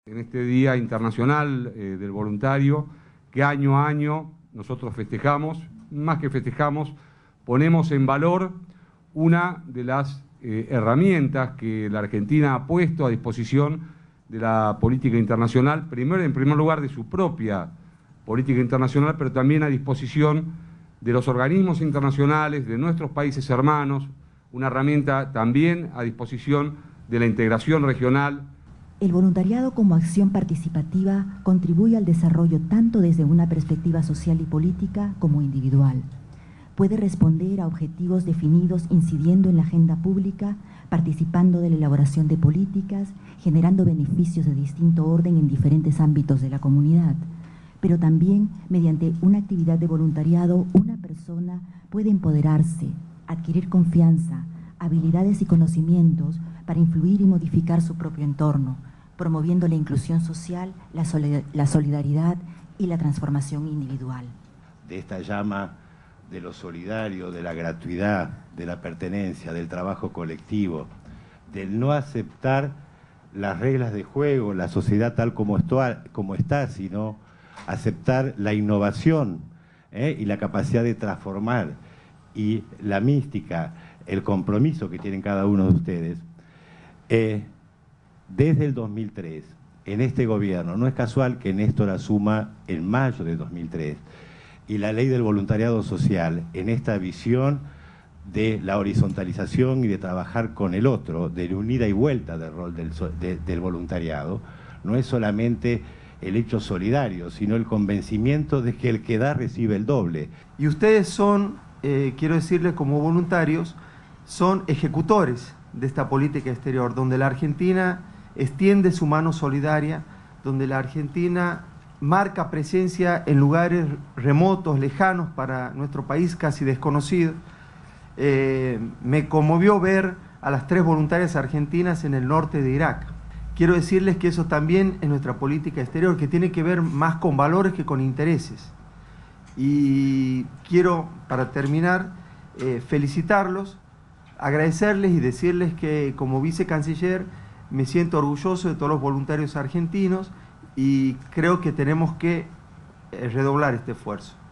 En este Día Internacional del Voluntario, que año a año nosotros festejamos, más que festejamos, ponemos en valor una de las herramientas que la Argentina ha puesto a disposición de la política internacional, en primer lugar de su propia política internacional, pero también a disposición de los organismos internacionales, de nuestros países hermanos, una herramienta también a disposición de la integración regional. El voluntariado como acción participativa contribuye al desarrollo tanto desde una perspectiva social y política como individual. Puede responder a objetivos definidos incidiendo en la agenda pública, participando de la elaboración de políticas, generando beneficios de distinto orden en diferentes ámbitos de la comunidad. Pero también, mediante una actividad de voluntariado, una persona puede empoderarse, adquirir confianza, habilidades y conocimientos para influir y modificar su propio entorno, promoviendo la inclusión social, la solidaridad y la transformación individual. De esta llama de lo solidario, de la gratuidad, de la pertenencia, del trabajo colectivo, del no aceptar las reglas de juego, la sociedad tal como está, sino aceptar la innovación y la capacidad de transformar, y la mística, el compromiso que tienen cada uno de ustedes. Desde el 2003, en este gobierno, no es casual que Néstor asuma en mayo de 2003, y la ley del voluntariado social, en esta visión de la horizontalización y de trabajar con el otro, de la unida y vuelta del rol del voluntariado, no es solamente el hecho solidario, sino el convencimiento de que el que da recibe el doble. Y ustedes son, quiero decirles como voluntarios, son ejecutores de esta política exterior, donde la Argentina extiende su mano solidaria, donde la Argentina marca presencia en lugares remotos, lejanos para nuestro país, casi desconocidos. Me conmovió ver a las 3 voluntarias argentinas en el norte de Irak. Quiero decirles que eso también es nuestra política exterior, que tiene que ver más con valores que con intereses. Y quiero, para terminar, felicitarlos, agradecerles y decirles que como vicecanciller me siento orgulloso de todos los voluntarios argentinos y creo que tenemos que redoblar este esfuerzo.